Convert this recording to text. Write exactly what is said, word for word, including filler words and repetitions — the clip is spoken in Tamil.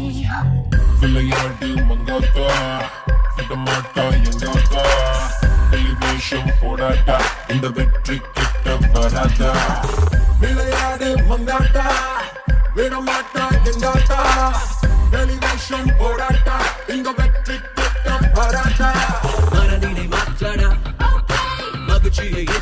விளையாடு மங்காத்தா விடமாட்டா எங்காத்தா டெலிவேஷன் போடாட்டா இந்த வெற்றி கிட்ட வராதா விளையாடு மங்காத்தா விடமாட்டா எங்காத்தா டெலிவேஷன் போடாட்டா இந்த வெற்றி கிட்ட வராதா மனதினை மாற்றடா மகிழ்ச்சியை